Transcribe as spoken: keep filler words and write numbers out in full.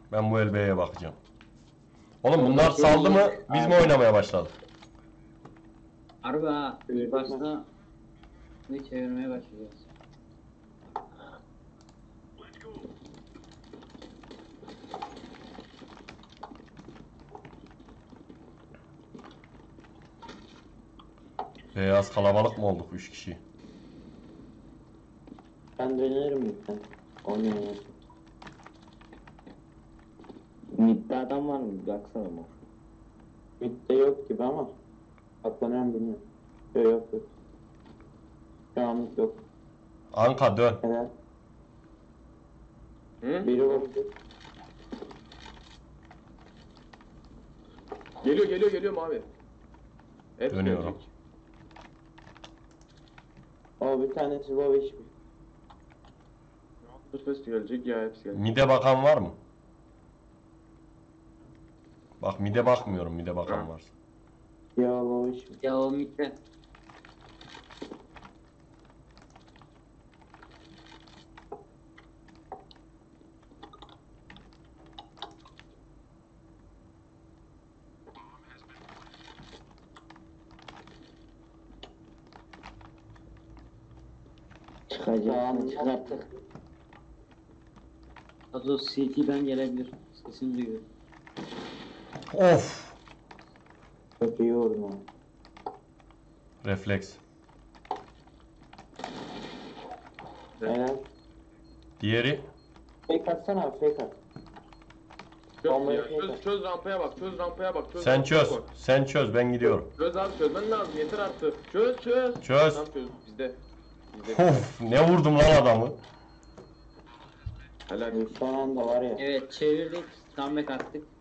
Ben bu el B'ye bakacağım. Oğlum bunlar saldı mı? Biz mi oynamaya başladık? Harbi ha. İlk başta ne çevirmeye başlayacağız. Beyaz kalabalık mı olduk üç kişi? Ben dönerim lütfen. Oynayalım. Midde adam var mı? Baksana mı? Mid'de yok gibi ama. Atlanıyorum bilmiyorum. Yok yok yok. Şu anlık yok. Anka dön. Helal. Hı? Biri vurdu. Geliyor geliyor geliyor mavi. Hep Dönüyorum. gelecek. O bir tanesi baba iş mi? Hepsi gelecek ya hepsi gelecek. Mide bakan var mı? Bak mide bakmıyorum, mide bakan Ha. varsa. Ya baba iş mi? Ya o midde. Çıkacağım. Çıkarttık. Azo C T'den gelebilir. Sesini duyuyor. Of! Çok iyi vurdum abi. Refleks. Helal. Diğeri? Fake atsana abi fake at. Çöz, Bombayı ya, fake çöz, at. çöz rampaya bak, çöz rampaya bak. Çöz Sen rampaya çöz. bak. Sen çöz, ben gidiyorum. Çöz abi çözmen lazım yeter artık. Çöz çöz. Çöz. Tamam çöz bizde. Bizde. Of! Ne vurdum lan adamı? Helal. Son anda var ya. Evet çevirdik. Comeback attık.